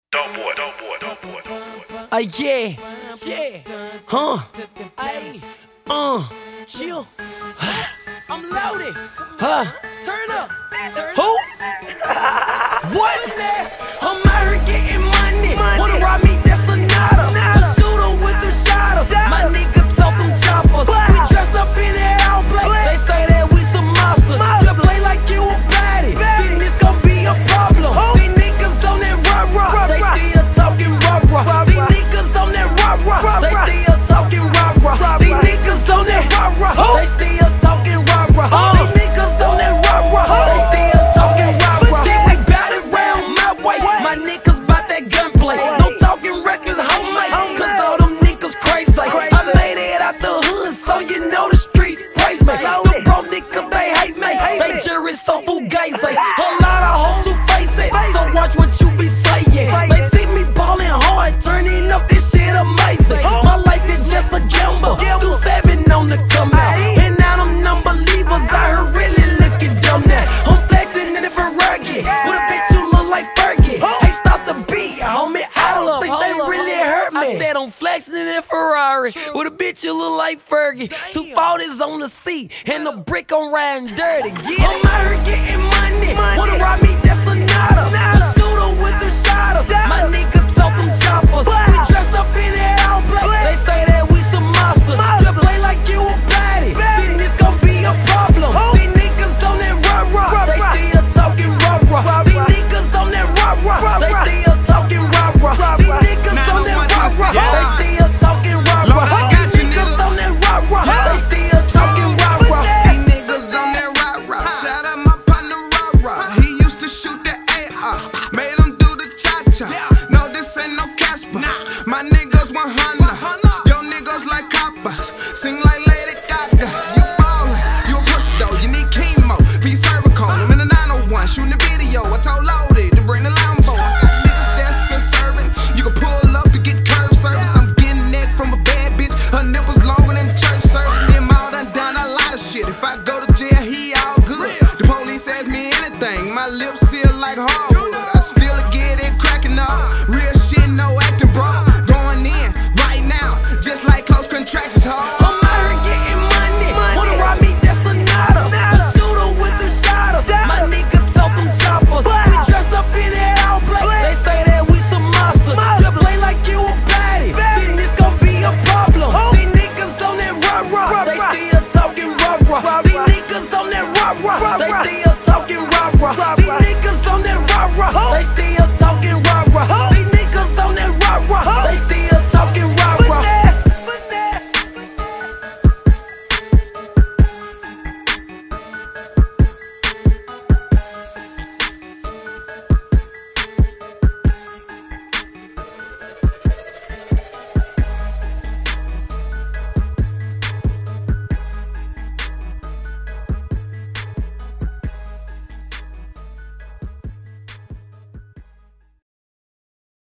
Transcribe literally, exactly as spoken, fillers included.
Dope boy, dope boy, dope boy, dope boy. Uh, yeah, yeah, huh, ayy, uh, chill, I'm loaded, huh, turn up, turn who, what, I'm out here getting money, wanna rob me, that's a nada, a shooter with the shotters, my nigga talk them choppers, we dressed up in that all black, they say that we some monsters, you play like you a baddie, then this gon' be a problem, these niggas on that rah-rah, they still talking rah-rah, these niggas on that rah-rah, they still talking rah-rah, these niggas on that rah-rah, they still talking rah-rah, these niggas on that rah-rah, they still talking rah-rah, see we bout it round my way, my niggas bout that gunplay, no talking records homemade, cause all them niggas crazy, I made it out the hood so you know the street praise me, the bro niggas they hate me, they jury so fugazi, a lot of hoes who face it, so watch what you be saying, they see me ballin' hard, turning up this shit amazing, my life is just a gamble, do seven on the come out, and now them non-believers out here really looking dumb now, I'm flexing in the Ferrari, with a bitch who look like Fergie, hey stop the beat, homie, I don't think they really hurt me, I said I'm flexing in a Ferrari, with a bitch who look like Fergie, two forties on the seat, and a brick on riding dirty, yeah, I'm out here getting money, wanna rob me, that's a nada, a shooter with the shotters, my nigga talk them choppers, we dressed up in that all black, they say that we some monsters, you play like you a baddie, then this gon' be a problem, these niggas on that rah-rah, they still talking rah-rah, these niggas on that rah-rah, they still talking rah-rah, these niggas on that rah-rah, they still talking rah-rah, these niggas on that rah-rah, they still talking rah-rah, these niggas on that rah-rah, shout out my partner rah-rah, he used to shoot the A R, made him do the cha-cha, no this ain't no Casper, my niggas one hundred